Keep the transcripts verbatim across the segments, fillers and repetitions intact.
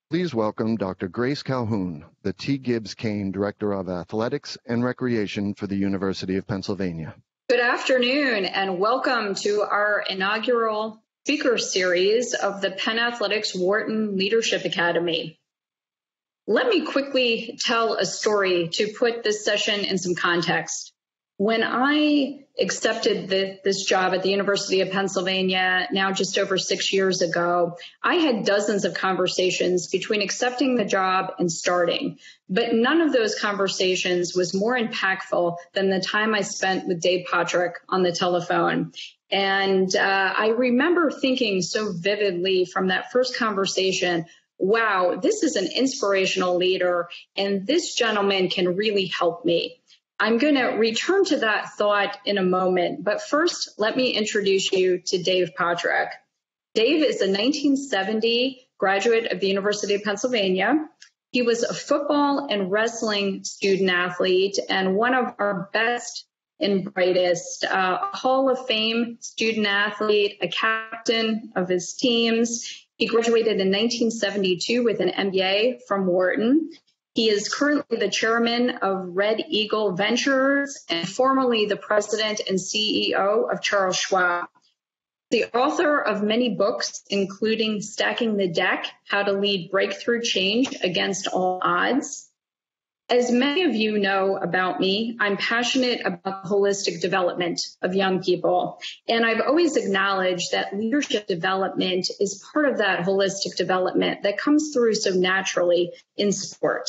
Please welcome Doctor Grace Calhoun, the T. Gibbs Kane Director of Athletics and Recreation for the University of Pennsylvania. Good afternoon and welcome to our inaugural speaker series of the Penn Athletics Wharton Leadership Academy. Let me quickly tell a story to put this session in some context. When I accepted the, this job at the University of Pennsylvania now just over six years ago, I had dozens of conversations between accepting the job and starting. But none of those conversations was more impactful than the time I spent with Dave Pottruck on the telephone. And uh, I remember thinking so vividly from that first conversation, wow, this is an inspirational leader, and this gentleman can really help me. I'm going to return to that thought in a moment, but first, let me introduce you to Dave Pottruck. Dave is a nineteen seventy graduate of the University of Pennsylvania. He was a football and wrestling student athlete and one of our best and brightest, uh, Hall of Fame student athlete, a captain of his teams. He graduated in nineteen seventy-two with an M B A from Wharton. He is currently the chairman of Red Eagle Ventures and formerly the president and C E O of Charles Schwab. The author of many books, including Stacking the Deck, How to Lead Breakthrough Change Against All Odds. As many of you know about me, I'm passionate about the holistic development of young people. And I've always acknowledged that leadership development is part of that holistic development that comes through so naturally in sport.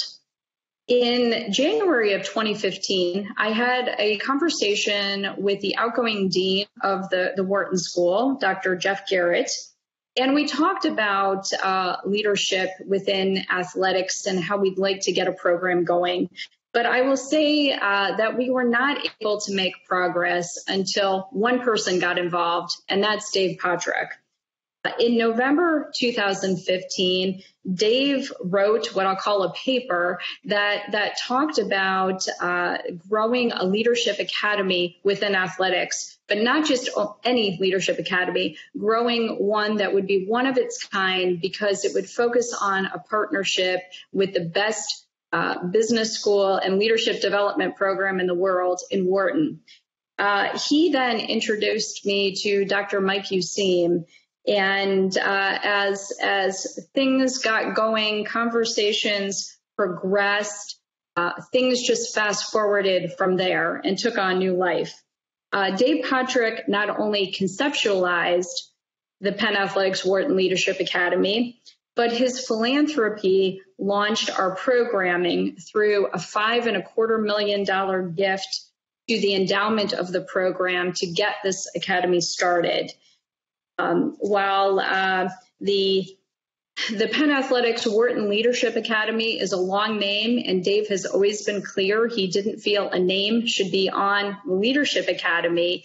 In January of twenty fifteen, I had a conversation with the outgoing dean of the, the Wharton School, Doctor Jeff Garrett, and we talked about uh, leadership within athletics and how we'd like to get a program going. But I will say uh, that we were not able to make progress until one person got involved, and that's Dave Pottruck. In November two thousand fifteen, Dave wrote what I'll call a paper that, that talked about uh, growing a leadership academy within athletics, but not just any leadership academy, growing one that would be one of its kind because it would focus on a partnership with the best uh, business school and leadership development program in the world in Wharton. Uh, he then introduced me to Doctor Mike Useem. And uh, as as things got going, conversations progressed, uh, things just fast forwarded from there and took on new life. Uh, Dave Pottruck not only conceptualized the Penn Athletics Wharton Leadership Academy, but his philanthropy launched our programming through a five and a quarter million dollar gift to the endowment of the program to get this academy started. Um, while uh, the the Penn Athletics Wharton Leadership Academy is a long name, and Dave has always been clear he didn't feel a name should be on the Leadership Academy,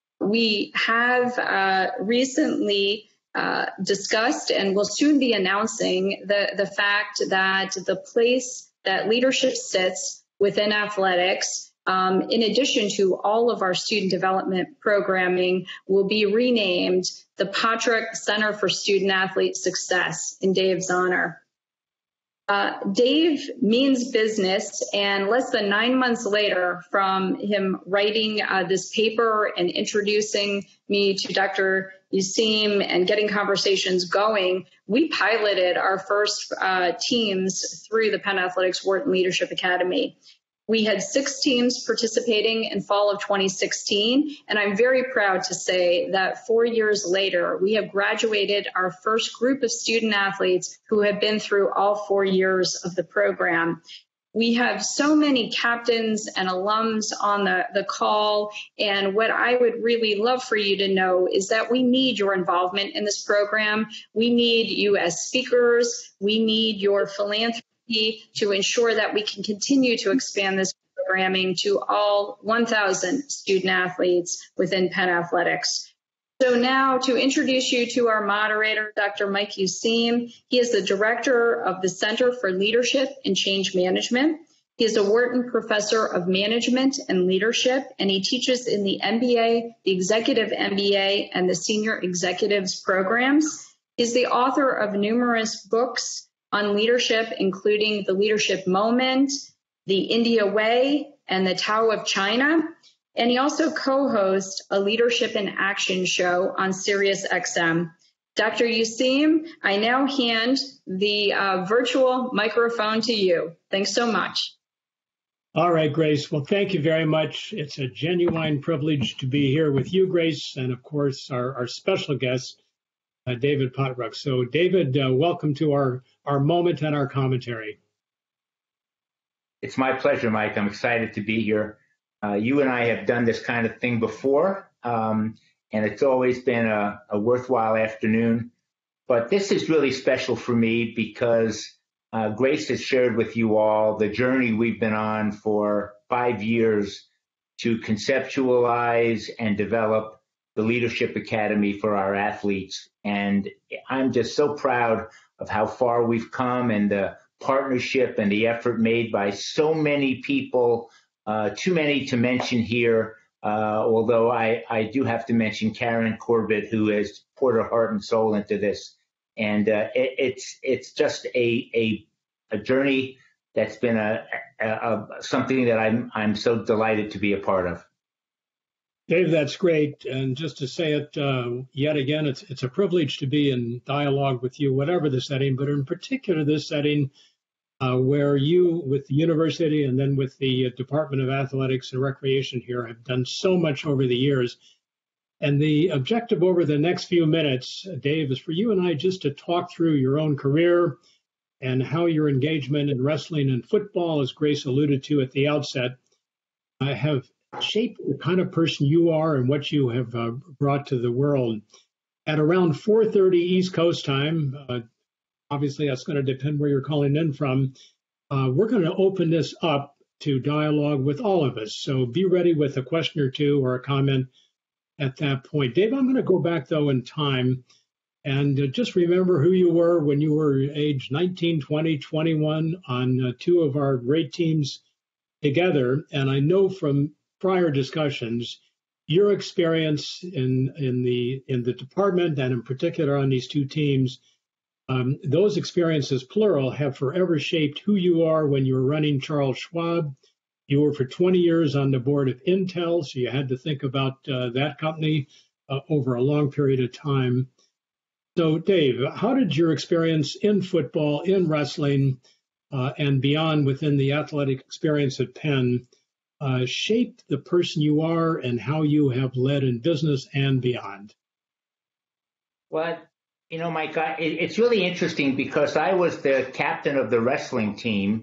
we have uh, recently uh, discussed and will soon be announcing the, the fact that the place that leadership sits within athletics, Um, in addition to all of our student development programming, will be renamed the Pottruck Center for Student Athlete Success in Dave's honor. Uh, Dave means business, and less than nine months later from him writing uh, this paper and introducing me to Doctor Useem and getting conversations going, we piloted our first uh, teams through the Penn Athletics Wharton Leadership Academy. We had six teams participating in fall of twenty sixteen, and I'm very proud to say that four years later, we have graduated our first group of student athletes who have been through all four years of the program. We have so many captains and alums on the, the call, and what I would really love for you to know is that we need your involvement in this program. We need you as speakers. We need your philanthropy to ensure that we can continue to expand this programming to all one thousand student athletes within Penn Athletics. So now to introduce you to our moderator, Doctor Mike Useem. He is the director of the Center for Leadership and Change Management. He is a Wharton Professor of Management and Leadership, and he teaches in the M B A, the Executive M B A, and the Senior Executives programs. He is the author of numerous books, on leadership, including the Leadership Moment, the India Way, and the Tao of China. And he also co-hosts a Leadership in Action show on Sirius X M. Doctor Useem, I now hand the uh, virtual microphone to you. Thanks so much. All right, Grace. Well, thank you very much. It's a genuine privilege to be here with you, Grace, and of course, our, our special guest, uh, David Pottruck. So, David, uh, welcome to our, our moment and our commentary. It's my pleasure, Mike. I'm excited to be here. Uh, you and I have done this kind of thing before, um, and it's always been a, a worthwhile afternoon. But this is really special for me because uh, Grace has shared with you all the journey we've been on for five years to conceptualize and develop the Leadership Academy for our athletes. And I'm just so proud of how far we've come and the partnership and the effort made by so many people, uh, too many to mention here, uh, although I, I do have to mention Karen Corbett, who has poured her heart and soul into this. And uh, it, it's it's just a, a a journey that's been a, a, a something that I'm I'm so delighted to be a part of. Dave, that's great. And just to say it uh, yet again, it's it's a privilege to be in dialogue with you, whatever the setting, but in particular this setting uh, where you, with the university and then with the Department of Athletics and Recreation here, have done so much over the years. And the objective over the next few minutes, Dave, is for you and I just to talk through your own career and how your engagement in wrestling and football, as Grace alluded to at the outset, uh, have shaped the kind of person you are and what you have uh, brought to the world. At around four thirty East Coast time, uh, obviously that's going to depend where you're calling in from, uh, we're going to open this up to dialogue with all of us. So be ready with a question or two or a comment at that point. Dave, I'm going to go back, though, in time and uh, just remember who you were when you were age nineteen, twenty, twenty-one on uh, two of our great teams together. And I know from prior discussions, your experience in in the in the department and in particular on these two teams, um, those experiences, plural, have forever shaped who you are when you were running Charles Schwab. You were for twenty years on the board of Intel, so you had to think about uh, that company uh, over a long period of time. So, Dave, how did your experience in football, in wrestling, uh, and beyond within the athletic experience at Penn uh, shape the person you are and how you have led in business and beyond? Well, you know, Mike, I, it, it's really interesting because I was the captain of the wrestling team.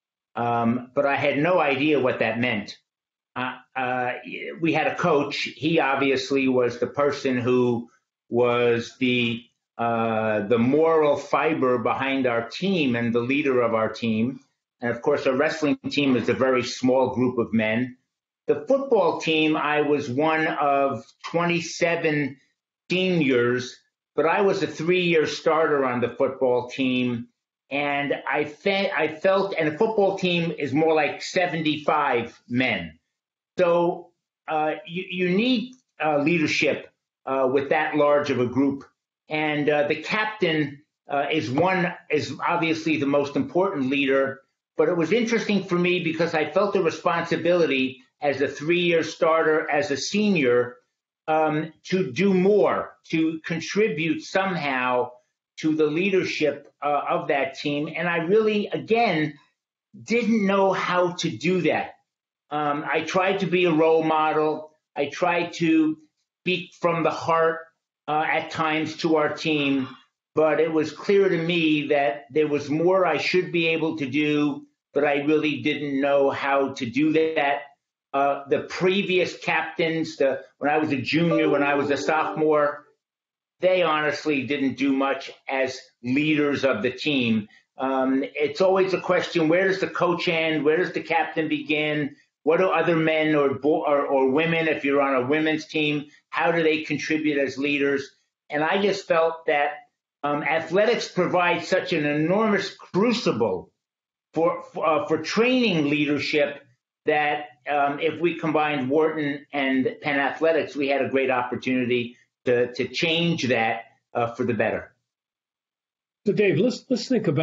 Um, but I had no idea what that meant. Uh, uh, we had a coach. He obviously was the person who was the uh, the moral fiber behind our team and the leader of our team. And of course, a wrestling team is a very small group of men. The football team, I was one of twenty-seven seniors, but I was a three-year starter on the football team. And I, fe- I felt, and a football team is more like seventy-five men. So uh, you, you need uh, leadership uh, with that large of a group. And uh, the captain uh, is one, is obviously the most important leader. But it was interesting for me because I felt a responsibility as a three-year starter, as a senior, um, to do more, to contribute somehow to the leadership uh, of that team. And I really, again, didn't know how to do that. Um, I tried to be a role model. I tried to speak from the heart uh, at times to our team, but it was clear to me that there was more I should be able to do, but I really didn't know how to do that. Uh, the previous captains, the, when I was a junior, when I was a sophomore, they honestly didn't do much as leaders of the team. Um, it's always a question, where does the coach end? Where does the captain begin? What do other men or, or, or women, if you're on a women's team, how do they contribute as leaders? And I just felt that um, athletics provides such an enormous crucible for, for, uh, for training leadership that um, if we combined Wharton and Penn Athletics, we had a great opportunity to, to change that uh, for the better. So, Dave, let's let's think about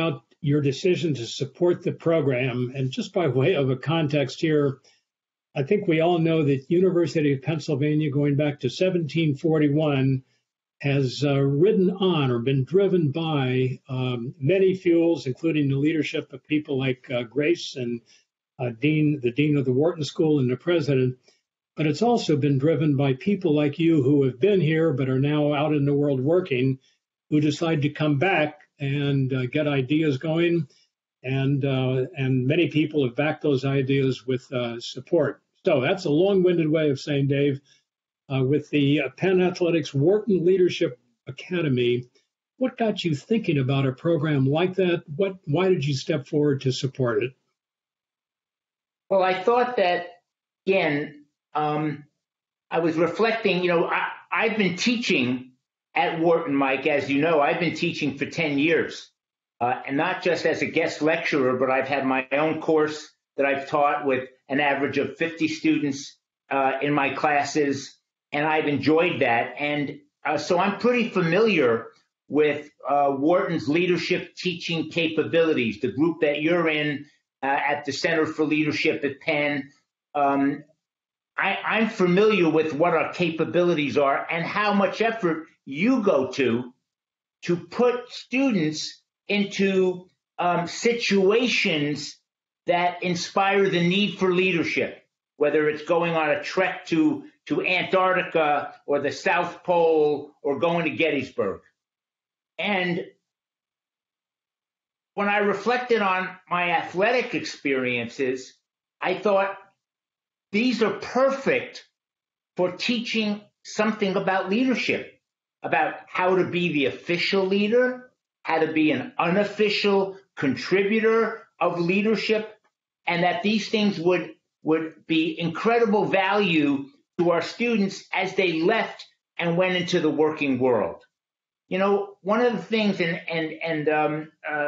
your decision to support the program. And just by way of a context here, I think we all know that University of Pennsylvania, going back to seventeen forty-one, has uh, ridden on or been driven by um, many fuels, including the leadership of people like uh, Grace and uh, Dean, the Dean of the Wharton School and the president. But it's also been driven by people like you who have been here but are now out in the world working, who decide to come back and uh, get ideas going. And uh, and many people have backed those ideas with uh, support. So that's a long-winded way of saying, Dave, uh, with the uh, Penn Athletics Wharton Leadership Academy, what got you thinking about a program like that? What? Why did you step forward to support it? Well, I thought that, again, Um, I was reflecting, you know, I, I've been teaching at Wharton, Mike, as you know. I've been teaching for ten years, uh, and not just as a guest lecturer, but I've had my own course that I've taught with an average of fifty students uh, in my classes, and I've enjoyed that. And uh, so I'm pretty familiar with uh, Wharton's leadership teaching capabilities, the group that you're in uh, at the Center for Leadership at Penn. Um, I, I'm familiar with what our capabilities are and how much effort you go to to put students into um, situations that inspire the need for leadership, whether it's going on a trek to, to Antarctica or the South Pole or going to Gettysburg. And when I reflected on my athletic experiences, I thought, these are perfect for teaching something about leadership, about how to be the official leader, how to be an unofficial contributor of leadership, and that these things would, would be incredible value to our students as they left and went into the working world. You know, one of the things, and, and, and um, uh,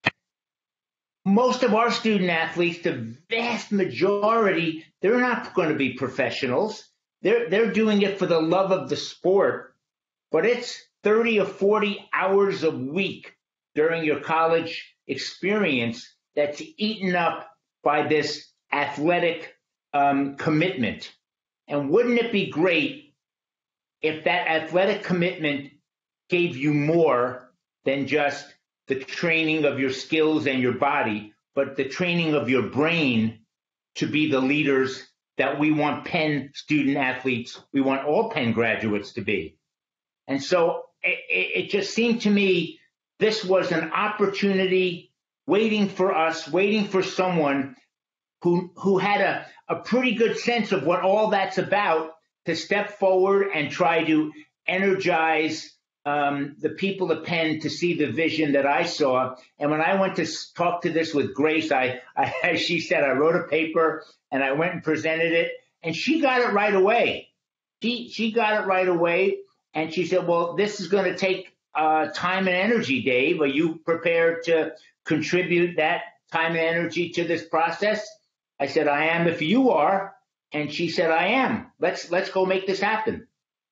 most of our student athletes, the vast majority, they're not going to be professionals. They're, they're doing it for the love of the sport, but it's thirty or forty hours a week during your college experience that's eaten up by this athletic um, commitment. And wouldn't it be great if that athletic commitment gave you more than just the training of your skills and your body, but the training of your brain to be the leaders that we want Penn student athletes, we want all Penn graduates to be. And so it, it just seemed to me this was an opportunity waiting for us, waiting for someone who, who had a, a pretty good sense of what all that's about to step forward and try to energize Um, the people at Penn to see the vision that I saw. And when I went to talk to this with Grace, I, I she said, I wrote a paper and I went and presented it, and she got it right away. She, she got it right away. And she said, well, this is going to take uh, time and energy, Dave. Are you prepared to contribute that time and energy to this process? I said, I am if you are. And she said, I am. Let's, let's go make this happen.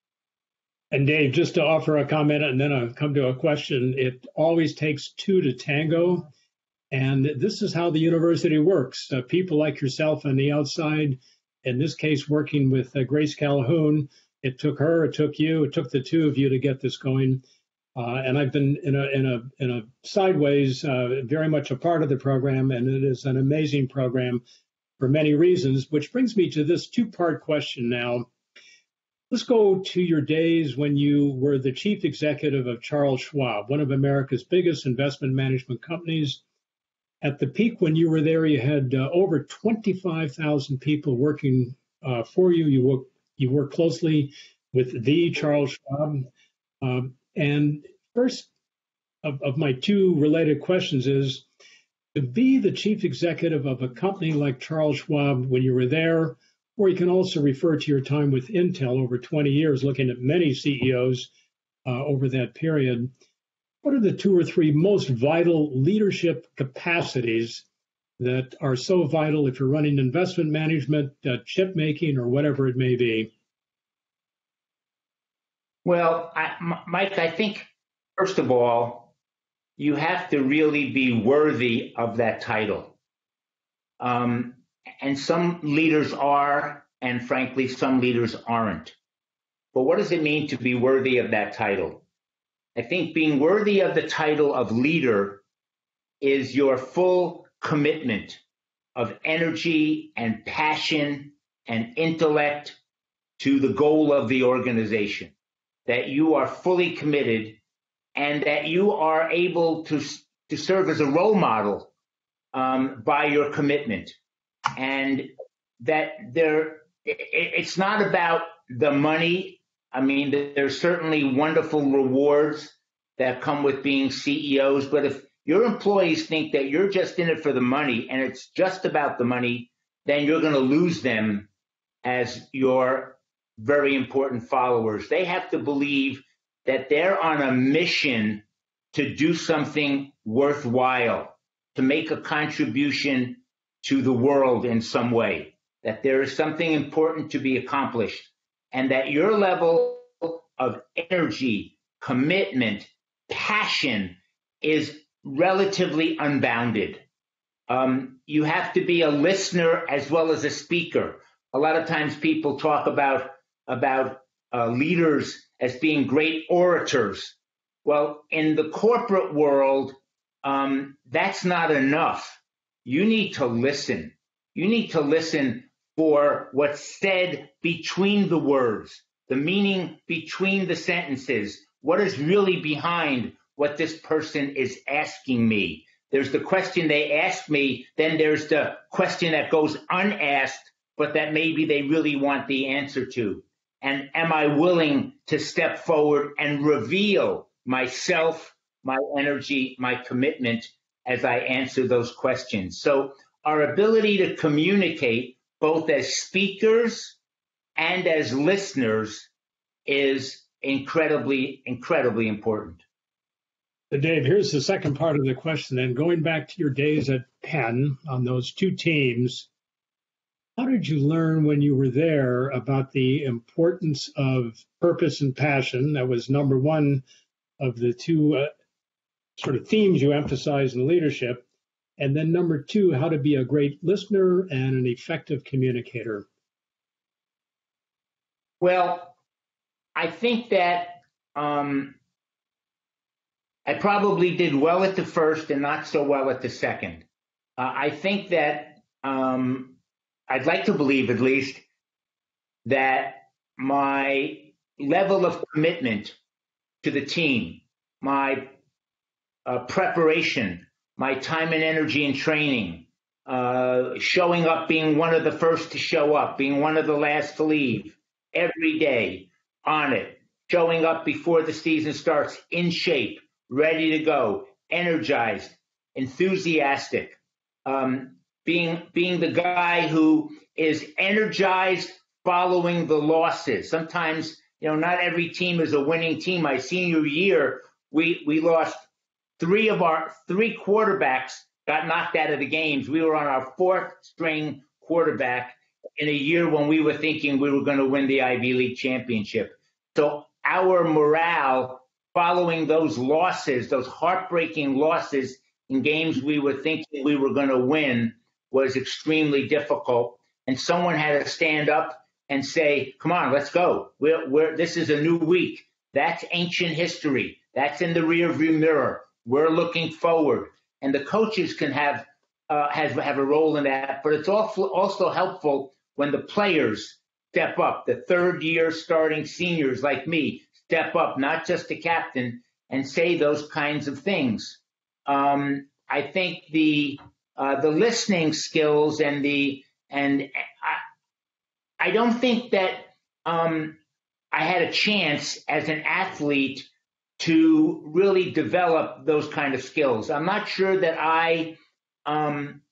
And Dave, just to offer a comment and then I'll come to a question, it always takes two to tango. And this is how the university works. Uh, people like yourself on the outside, in this case, working with uh, Grace Calhoun, it took her, it took you, it took the two of you to get this going. Uh, and I've been in a, in a, in a sideways, uh, very much a part of the program, and it is an amazing program for many reasons, which brings me to this two-part question now. Let's go to your days when you were the chief executive of Charles Schwab, one of America's biggest investment management companies. At the peak when you were there, you had uh, over twenty-five thousand people working uh, for you. You work, you work closely with the Charles Schwab. Um, and first of, of my two related questions is, to be the chief executive of a company like Charles Schwab when you were there, or you can also refer to your time with Intel over twenty years, looking at many C E Os uh, over that period. What are the two or three most vital leadership capacities that are so vital if you're running investment management, uh, chip making, or whatever it may be? Well, I, Mike, I think, first of all, you have to really be worthy of that title. Um, and some leaders are, and frankly, some leaders aren't. But what does it mean to be worthy of that title? I think being worthy of the title of leader is your full commitment of energy and passion and intellect to the goal of the organization, that you are fully committed and that you are able to, to serve as a role model um, by your commitment. And that there, it, it's not about the money. I mean, there's certainly wonderful rewards that come with being C E Os, but if your employees think that you're just in it for the money and it's just about the money, then you're going to lose them as your very important followers. They have to believe that they're on a mission to do something worthwhile, to make a contribution to the world in some way, that there is something important to be accomplished, and that your level of energy, commitment, passion is relatively unbounded. Um, you have to be a listener as well as a speaker. A lot of times people talk about, about uh, leaders as being great orators. Well, in the corporate world, um, that's not enough. You need to listen. You need to listen for what's said between the words, the meaning between the sentences, what is really behind what this person is asking me. There's the question they ask me, then there's the question that goes unasked, but that maybe they really want the answer to. And am I willing to step forward and reveal myself, my energy, my commitment as I answer those questions? So our ability to communicate both as speakers and as listeners is incredibly, incredibly important. So Dave, here's the second part of the question. And going back to your days at Penn on those two teams, how did you learn when you were there about the importance of purpose and passion? That was number one of the two uh, sort of themes you emphasize in leadership. And then number two, how to be a great listener and an effective communicator. Well, I think that um, I probably did well at the first and not so well at the second. Uh, I think that um, I'd like to believe, at least, that my level of commitment to the team, my uh, preparation, my time and energy in training, uh, showing up, being one of the first to show up, being one of the last to leave, every day on it, showing up before the season starts, in shape, ready to go, energized, enthusiastic, um, being being the guy who is energized following the losses. Sometimes, you know, not every team is a winning team. My senior year, we we lost three of our three quarterbacks got knocked out of the games. We were on our fourth string quarterback in a year when we were thinking we were going to win the Ivy League championship. So our morale following those losses, those heartbreaking losses in games we were thinking we were going to win, was extremely difficult. And someone had to stand up and say, come on, let's go. We're, we're, this is a new week. That's ancient history. That's in the rearview mirror. We're looking forward. And the coaches can have, uh, has, have a role in that. But it's also, also helpful when the players step up, the third year starting seniors like me step up, not just the captain, and say those kinds of things. Um, I think the uh, the listening skills and the and I, I don't think that um, I had a chance as an athlete to really develop those kind of skills. I'm not sure that I um,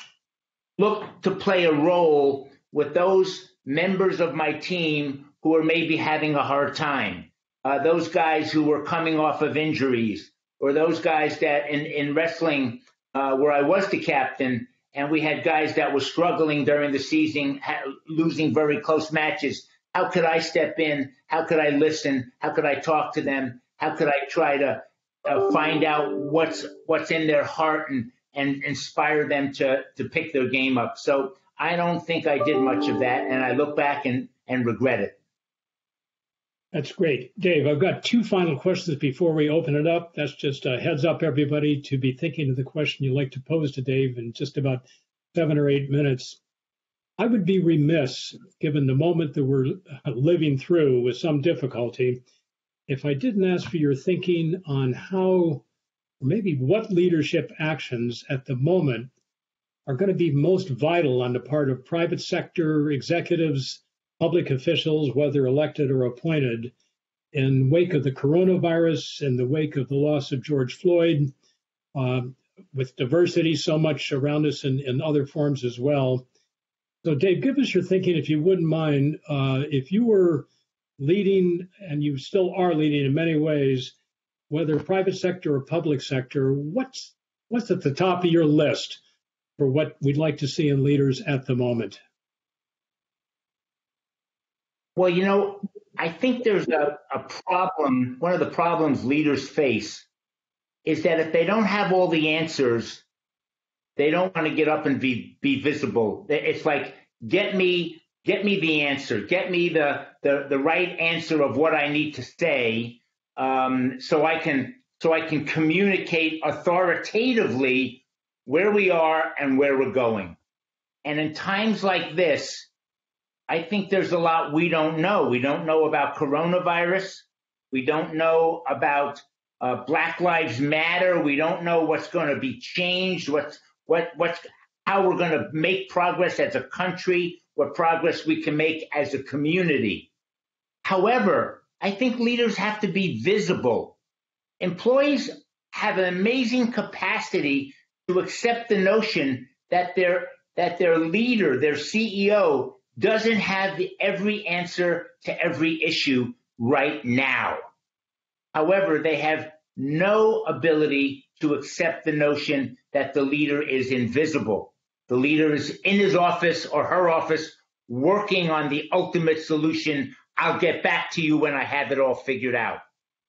look to play a role with those members of my team who are maybe having a hard time, uh, those guys who were coming off of injuries, or those guys that in, in wrestling uh, where I was the captain, and we had guys that were struggling during the season, ha- losing very close matches. How could I step in? How could I listen? How could I talk to them? How could I try to uh, find out what's what's in their heart and and inspire them to to pick their game up. So I don't think I did much of that, and I look back and and regret it. That's great. Dave, I've got two final questions before we open it up. That's just a heads up, everybody, to be thinking of the question you'd like to pose to Dave in just about seven or eight minutes. I would be remiss, given the moment that we're living through with some difficulty, if I didn't ask for your thinking on how, or maybe what leadership actions at the moment are going to be most vital on the part of private sector executives, public officials, whether elected or appointed, in wake of the coronavirus, in the wake of the loss of George Floyd, uh, with diversity so much around us in, in other forms as well. So, Dave, give us your thinking, if you wouldn't mind. Uh, if you were leading, and you still are leading in many ways, whether private sector or public sector, what's what's at the top of your list for what we'd like to see in leaders at the moment? Well, you know, I think there's a, a problem. One of the problems leaders face is that if they don't have all the answers, they don't want to get up and be, be visible. It's like, get me, get me the answer, get me the, the, the right answer of what I need to say, um, so I can so I can communicate authoritatively where we are and where we're going. And in times like this, I think there's a lot we don't know. We don't know about coronavirus. We don't know about uh, Black Lives Matter. We don't know what's going to be changed, what's, what, what's, how we're going to make progress as a country, what progress we can make as a community. However, I think leaders have to be visible. Employees have an amazing capacity to accept the notion that their, that their leader, their C E O, doesn't have the, every answer to every issue right now. However, they have no ability to accept the notion that the leader is invisible. The leader is in his office or her office working on the ultimate solution. I'll get back to you when I have it all figured out.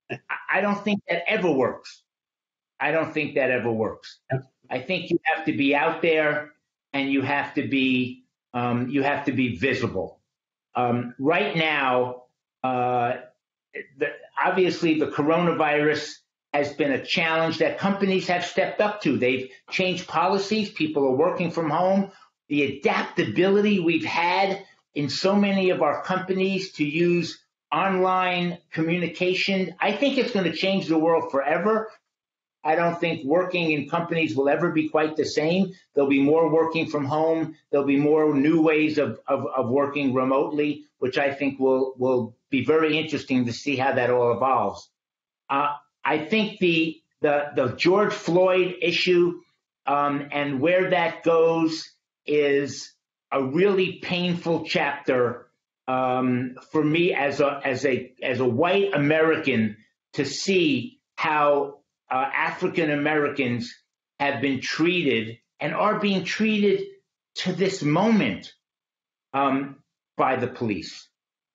I don't think that ever works. I don't think that ever works. I think you have to be out there and you have to be Um, you have to be visible. Um, right now, uh, the, obviously, the coronavirus has been a challenge that companies have stepped up to. They've changed policies. People are working from home. The adaptability we've had in so many of our companies to use online communication, I think it's going to change the world forever. I don't think working in companies will ever be quite the same. There'll be more working from home. There'll be more new ways of, of, of working remotely, which I think will, will be very interesting to see how that all evolves. Uh, I think the, the, the George Floyd issue um, and where that goes is a really painful chapter um, for me as a, as a, as a white American to see how Uh, African Americans have been treated and are being treated to this moment um, by the police.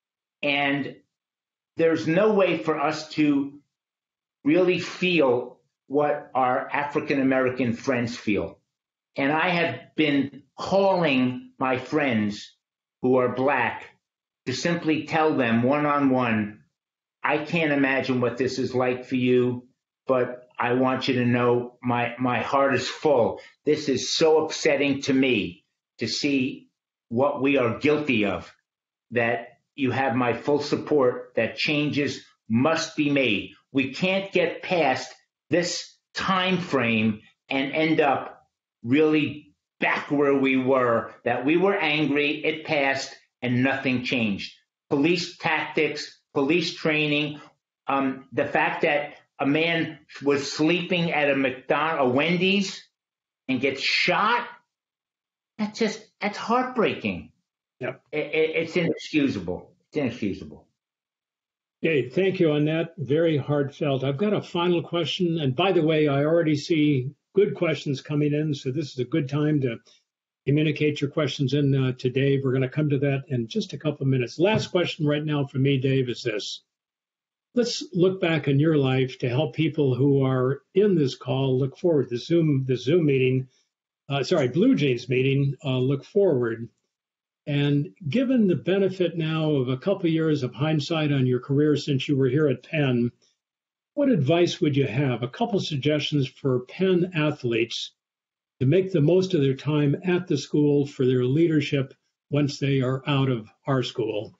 And there's no way for us to really feel what our African American friends feel. And I have been calling my friends who are Black to simply tell them one-on-one, I can't imagine what this is like for you, but I want you to know my, my heart is full. This is so upsetting to me to see what we are guilty of, that you have my full support, that changes must be made. We can't get past this time frame and end up really back where we were, that we were angry, it passed, and nothing changed. Police tactics, police training, um, the fact that a man was sleeping at a McDonald's, a Wendy's, and gets shot. That's just, that's heartbreaking. Yep. It, it, it's inexcusable. It's inexcusable. Okay, thank you on that. Very heartfelt. I've got a final question. And by the way, I already see good questions coming in. So this is a good time to communicate your questions in uh, to Dave. We're going to come to that in just a couple of minutes. Last question right now for me, Dave, is this. let's look back on your life to help people who are in this call look forward. The Zoom, the Zoom meeting, uh, sorry, Blue Jays meeting, uh, look forward. And given the benefit now of a couple of years of hindsight on your career since you were here at Penn, what advice would you have? A couple suggestions for Penn athletes to make the most of their time at the school for their leadership once they are out of our school.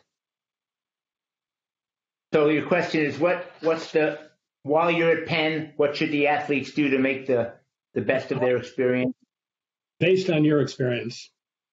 So your question is, what what's the, while you're at Penn, what should the athletes do to make the, the best of their experience? Based on your experience.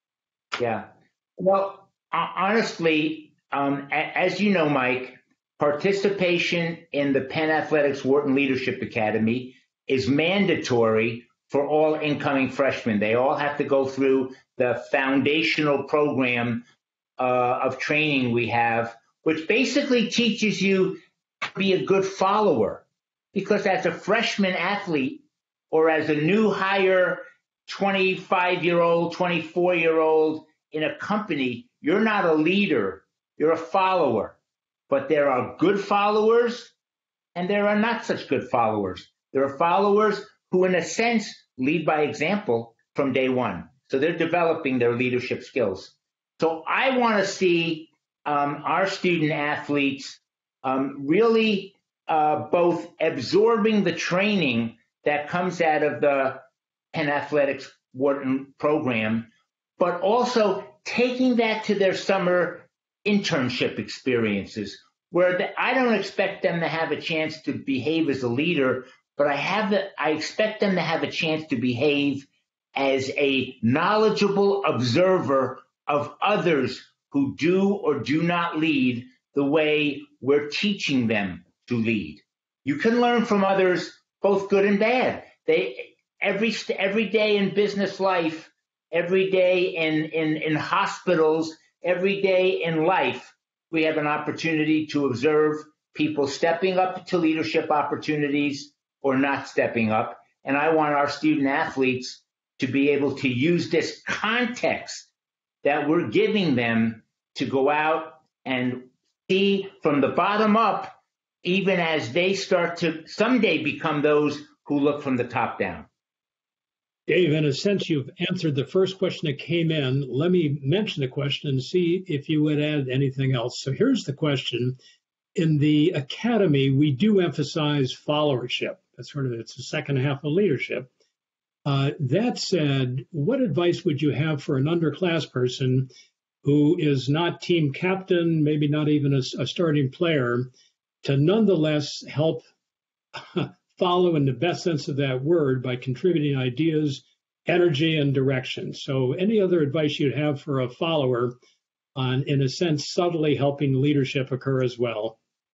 Yeah. Well, honestly, um, as you know, Mike, participation in the Penn Athletics Wharton Leadership Academy is mandatory for all incoming freshmen. They all have to go through the foundational program uh, of training we have, which basically teaches you to be a good follower. Because as a freshman athlete or as a new hire twenty-five-year-old, twenty-four-year-old in a company, you're not a leader, you're a follower. But there are good followers and there are not such good followers. There are followers who, in a sense, lead by example from day one. So they're developing their leadership skills. So I want to see um, our student athletes um, really uh, both absorbing the training that comes out of the Penn Athletics Wharton program, but also taking that to their summer internship experiences, where the, I don't expect them to have a chance to behave as a leader, but I have the, I expect them to have a chance to behave as a knowledgeable observer of others who do or do not lead the way we're teaching them to lead. You can learn from others, both good and bad. They every every day in business life, every day in, in, in hospitals, every day in life, we have an opportunity to observe people stepping up to leadership opportunities or not stepping up. And I want our student athletes to be able to use this context that we're giving them to go out and see from the bottom up, even as they start to someday become those who look from the top down. Dave, in a sense, you've answered the first question that came in. Let me mention the question and see if you would add anything else. So here's the question. In the academy, we do emphasize followership. That's sort of, it's the second half of leadership. Uh, that said, what advice would you have for an underclass person who is not team captain, maybe not even a, a starting player, to nonetheless help follow in the best sense of that word by contributing ideas, energy, and direction? So any other advice you'd have for a follower on, in a sense, subtly helping leadership occur as well?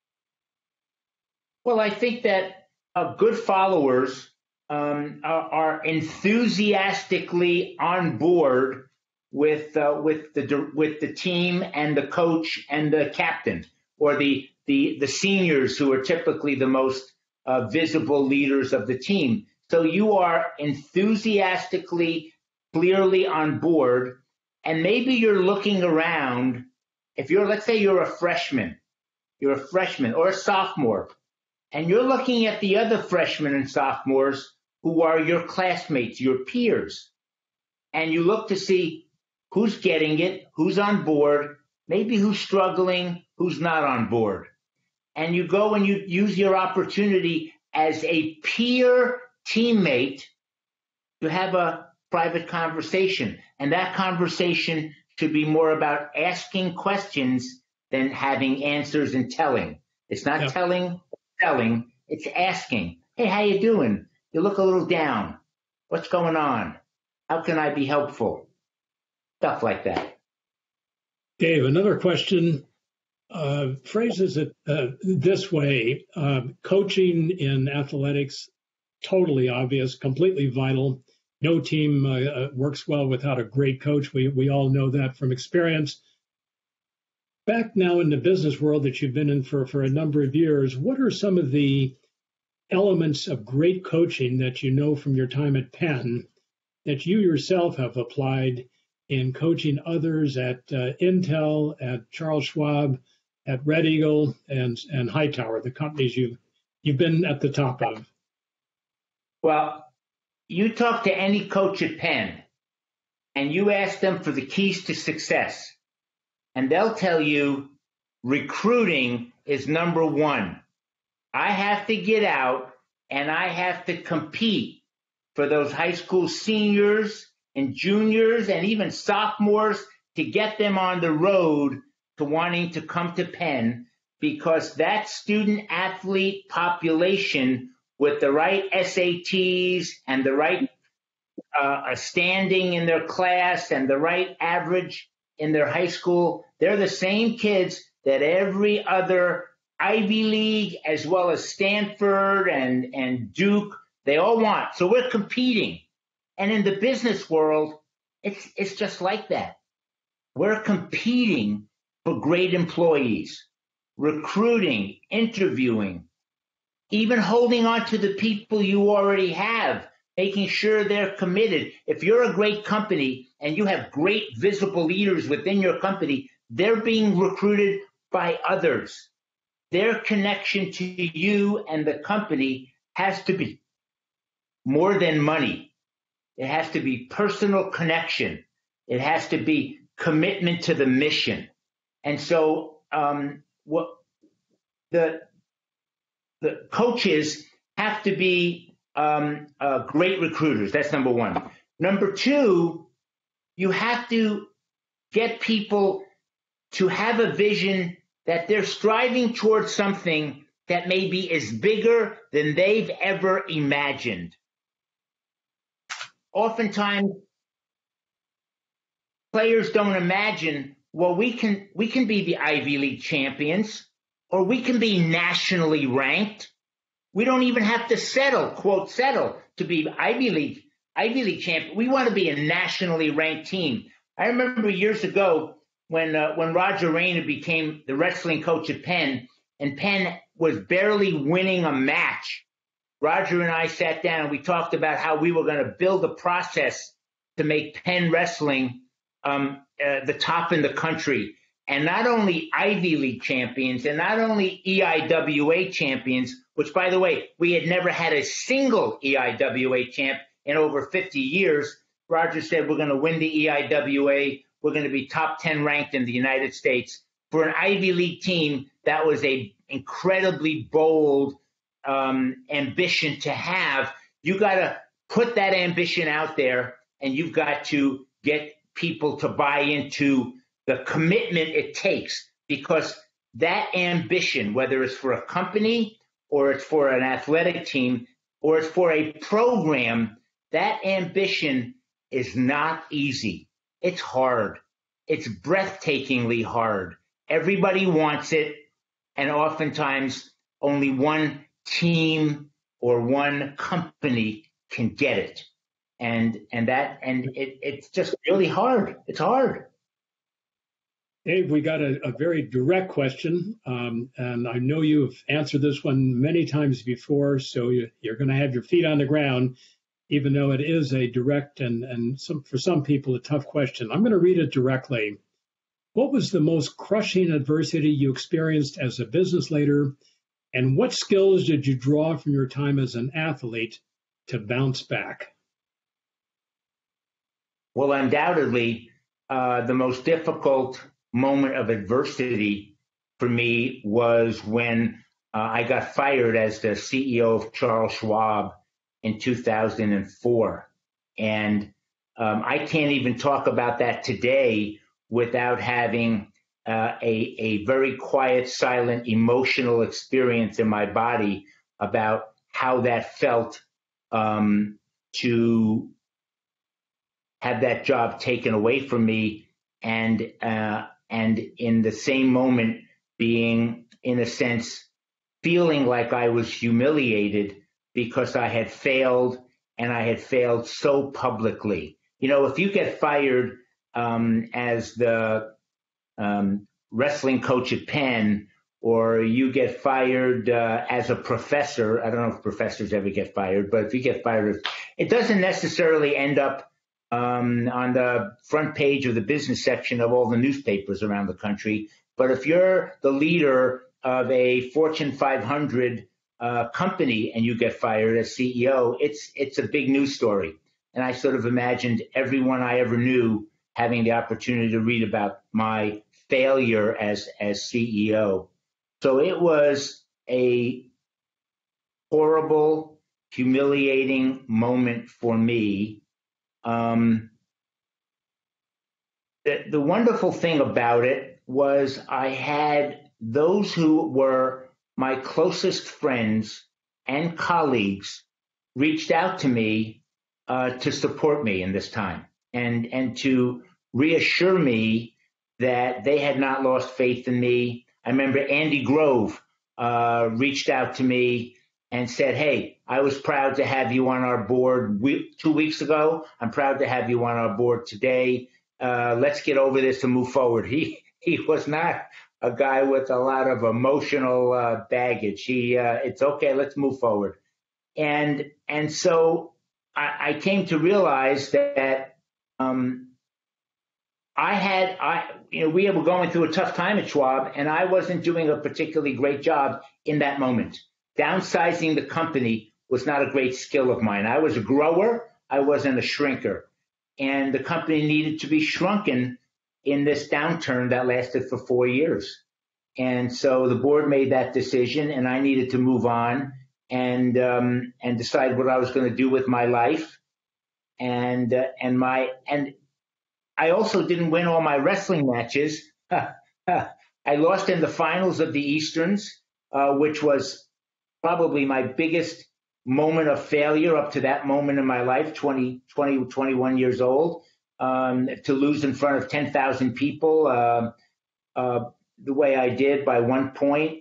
Well, I think that uh, good followers um, are, are enthusiastically on board with uh, with the with the team and the coach and the captain, or the the the seniors who are typically the most Uh, visible leaders of the team. So you are enthusiastically, clearly on board, and maybe you're looking around. If you're, let's say you're a freshman, you're a freshman or a sophomore, and you're looking at the other freshmen and sophomores who are your classmates, your peers, and you look to see who's getting it, who's on board, maybe who's struggling, who's not on board. And you go and you use your opportunity as a peer teammate to have a private conversation. And that conversation should be more about asking questions than having answers and telling. It's not yeah. telling or telling, it's asking. Hey, how you doing? You look a little down. What's going on? How can I be helpful? Stuff like that. Dave, another question. Uh, phrases it uh, this way, uh, coaching in athletics, totally obvious, completely vital. No team uh, works well without a great coach. We we all know that from experience. Back now in the business world that you've been in for, for a number of years, what are some of the elements of great coaching that you know from your time at Penn that you yourself have applied in coaching others at uh, Intel, at Charles Schwab, at Red Eagle and and Hightower, the companies you you've been at the top of? Well, you talk to any coach at Penn, and you ask them for the keys to success, and they'll tell you recruiting is number one. I have to get out and I have to compete for those high school seniors and juniors and even sophomores to get them on the road to wanting to come to Penn, because that student athlete population with the right S A Ts and the right uh, standing in their class and the right average in their high school, they're the same kids that every other Ivy League, as well as Stanford and, and Duke, they all want. So we're competing. And in the business world, it's it's just like that. We're competing for great employees, recruiting, interviewing, even holding on to the people you already have, making sure they're committed. If you're a great company and you have great visible leaders within your company, they're being recruited by others. Their connection to you and the company has to be more than money. It has to be personal connection. It has to be commitment to the mission. And so um, what the the coaches have to be um, uh, great recruiters. That's number one. Number two, you have to get people to have a vision that they're striving towards something that maybe is bigger than they've ever imagined. Oftentimes, players don't imagine, well, we can we can be the Ivy League champions, or we can be nationally ranked. We don't even have to settle, quote, settle to be Ivy League, Ivy League champion. We want to be a nationally ranked team. I remember years ago when uh, when Roger Rayner became the wrestling coach at Penn, and Penn was barely winning a match. Roger and I sat down and we talked about how we were going to build a process to make Penn wrestling um, uh, the top in the country. And not only Ivy League champions and not only E I W A champions, which, by the way, we had never had a single E I W A champ in over fifty years. Roger said, we're going to win the E I W A. We're going to be top ten ranked in the United States. For an Ivy League team, that was a incredibly bold um, ambition to have. You got to put that ambition out there, and you've got to get people to buy into the commitment it takes, because that ambition, whether it's for a company or it's for an athletic team or it's for a program, that ambition is not easy. It's hard. It's breathtakingly hard. Everybody wants it, and oftentimes only one team or one company can get it. And and that and it, it's just really hard. It's hard. Dave, we got a, a very direct question, um, and I know you've answered this one many times before, so you, you're going to have your feet on the ground, even though it is a direct and, and some, for some people, a tough question. I'm going to read it directly. What was the most crushing adversity you experienced as a business leader, and what skills did you draw from your time as an athlete to bounce back? Well, undoubtedly, uh, the most difficult moment of adversity for me was when uh, I got fired as the C E O of Charles Schwab in two thousand four. And um, I can't even talk about that today without having uh, a, a very quiet, silent, emotional experience in my body about how that felt um, to have that job taken away from me, and uh, and in the same moment being, in a sense, feeling like I was humiliated because I had failed, and I had failed so publicly. You know, if you get fired um, as the um, wrestling coach at Penn, or you get fired uh, as a professor, I don't know if professors ever get fired, but if you get fired, it doesn't necessarily end up um, on the front page of the business section of all the newspapers around the country. But if you're the leader of a Fortune five hundred uh, company and you get fired as C E O, it's it's a big news story. And I sort of imagined everyone I ever knew having the opportunity to read about my failure as as C E O. So it was a horrible, humiliating moment for me. Um, the, the wonderful thing about it was I had those who were my closest friends and colleagues reached out to me uh, to support me in this time and, and to reassure me that they had not lost faith in me. I remember Andy Grove uh, reached out to me and said, hey, I was proud to have you on our board we- two weeks ago. I'm proud to have you on our board today. Uh, let's get over this and move forward. He he was not a guy with a lot of emotional uh, baggage. He, uh, it's okay, let's move forward. And and so I, I came to realize that um, I had, I you know, we were going through a tough time at Schwab, and I wasn't doing a particularly great job in that moment. Downsizing the company was not a great skill of mine. I was a grower. I wasn't a shrinker. And the company needed to be shrunken in this downturn that lasted for four years. And so the board made that decision, and I needed to move on and um, and decide what I was going to do with my life. And uh, and my and I also didn't win all my wrestling matches. I lost in the finals of the Easterns, uh, which was probably my biggest moment of failure up to that moment in my life, twenty, twenty, twenty-one years old, um, to lose in front of ten thousand people uh, uh, the way I did by one point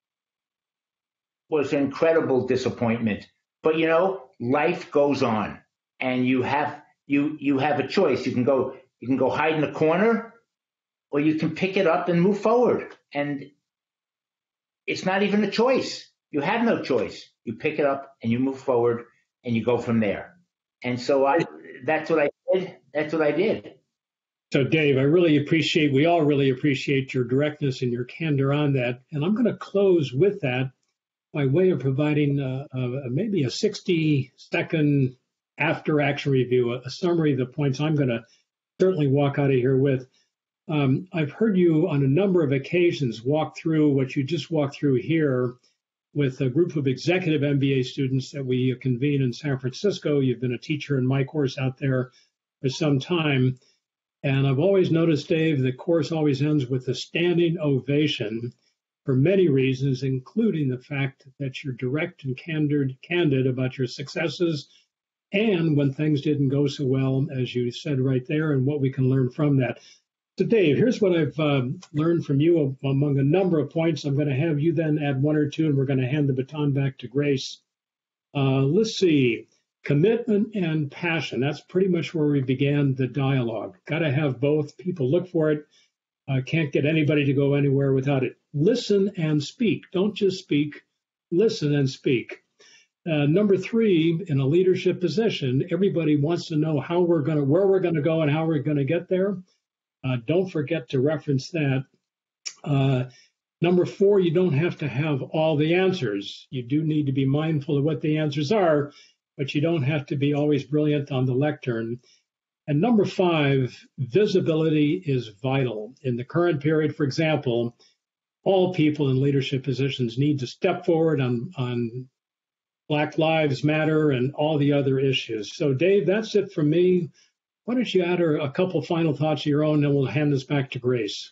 was an incredible disappointment. But, you know, life goes on, and you have you you have a choice. You can go you can go hide in a corner, or you can pick it up and move forward. And it's not even a choice. You have no choice. You pick it up and you move forward and you go from there. And so I, that's what I did. That's what I did. So, Dave, I really appreciate, we all really appreciate your directness and your candor on that. And I'm going to close with that by way of providing uh, uh, maybe a sixty second after action review, a, a summary of the points I'm going to certainly walk out of here with. Um, I've heard you on a number of occasions walk through what you just walked through here with a group of executive M B A students that we convene in San Francisco. You've been a teacher in my course out there for some time. And I've always noticed, Dave, the course always ends with a standing ovation for many reasons, including the fact that you're direct and candid, candid about your successes and when things didn't go so well, as you said right there, and what we can learn from that. So, Dave, here's what I've um, learned from you among a number of points. I'm going to have you then add one or two, and we're going to hand the baton back to Grace. Uh, let's see. Commitment and passion. That's pretty much where we began the dialogue. Got to have both. People look for it. Uh, can't get anybody to go anywhere without it. Listen and speak. Don't just speak. Listen and speak. Uh, number three, in a leadership position, everybody wants to know how we're going to, where we're going to go and how we're going to get there. Uh, don't forget to reference that. Uh, number four, you don't have to have all the answers. You do need to be mindful of what the answers are, but you don't have to be always brilliant on the lectern. And number five, visibility is vital. In the current period, for example, all people in leadership positions need to step forward on, on Black Lives Matter and all the other issues. So, Dave, that's it from me. Why don't you add a couple final thoughts of your own, and then we'll hand this back to Grace.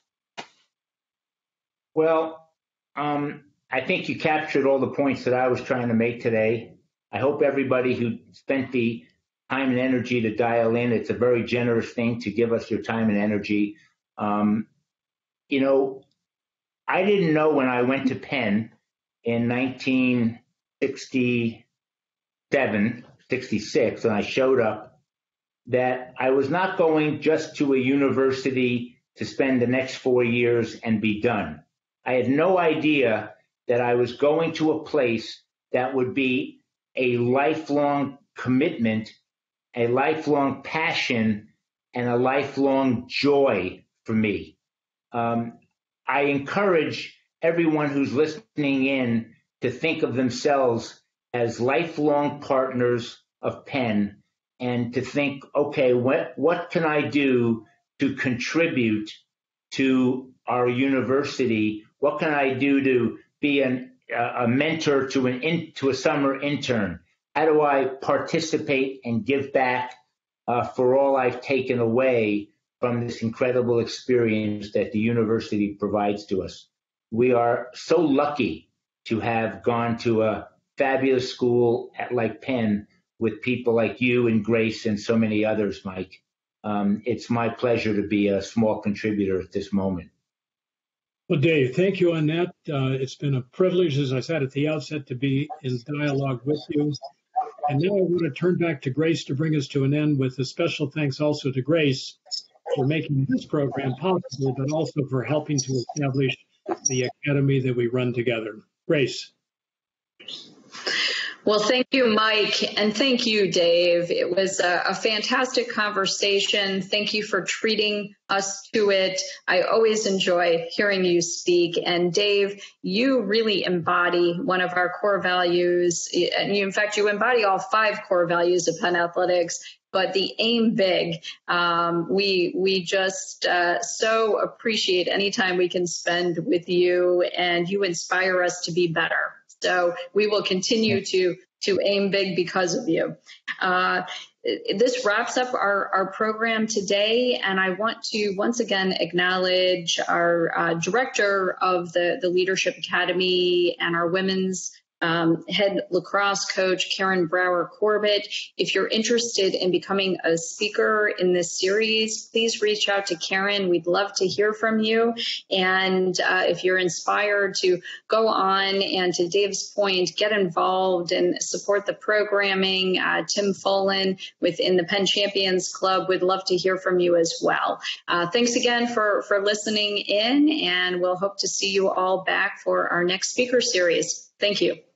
Well, um, I think you captured all the points that I was trying to make today. I hope everybody who spent the time and energy to dial in, it's a very generous thing to give us your time and energy. Um, you know, I didn't know when I went to Penn in nineteen sixty-seven, sixty-six, and I showed up, that I was not going just to a university to spend the next four years and be done. I had no idea that I was going to a place that would be a lifelong commitment, a lifelong passion, and a lifelong joy for me. Um, I encourage everyone who's listening in to think of themselves as lifelong partners of Penn, and to think, okay, what, what can I do to contribute to our university? What can I do to be an, uh, a mentor to an in, to a summer intern? How do I participate and give back uh, for all I've taken away from this incredible experience that the university provides to us? We are so lucky to have gone to a fabulous school at, like Penn, with people like you and Grace and so many others, Mike. Um, it's my pleasure to be a small contributor at this moment. Well, Dave, thank you on that. Uh, it's been a privilege, as I said at the outset, to be in dialogue with you. And now I want to turn back to Grace to bring us to an end, with a special thanks also to Grace for making this program possible, but also for helping to establish the academy that we run together. Grace. Well, thank you, Mike, and thank you, Dave. It was a, a fantastic conversation. Thank you for treating us to it. I always enjoy hearing you speak. And Dave, you really embody one of our core values. And you, in fact, you embody all five core values of Penn Athletics. But the aim big, um, we we just uh, so appreciate any time we can spend with you, and you inspire us to be better. So we will continue to to aim big because of you. Uh, this wraps up our, our program today, and I want to once again acknowledge our uh, director of the, the Leadership Academy and our women's Um, head lacrosse coach, Karen Brower Corbett. If you're interested in becoming a speaker in this series, please reach out to Karen. We'd love to hear from you. And uh, if you're inspired to go on and, to Dave's point, get involved and support the programming, uh, Tim Folan within the Penn Champions Club, we'd love to hear from you as well. Uh, thanks again for, for listening in, and we'll hope to see you all back for our next speaker series. Thank you.